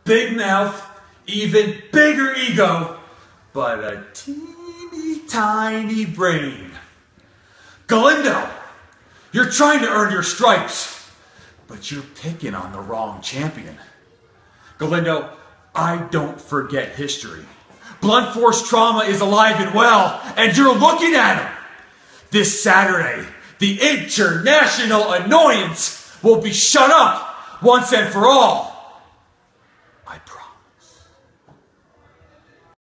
big mouth, even bigger ego, but a teeny tiny brain. Galindo, you're trying to earn your stripes, but you're picking on the wrong champion. Galindo, I don't forget history. Blunt force trauma is alive and well, and you're looking at him. This Saturday, the international annoyance will be shut up once and for all.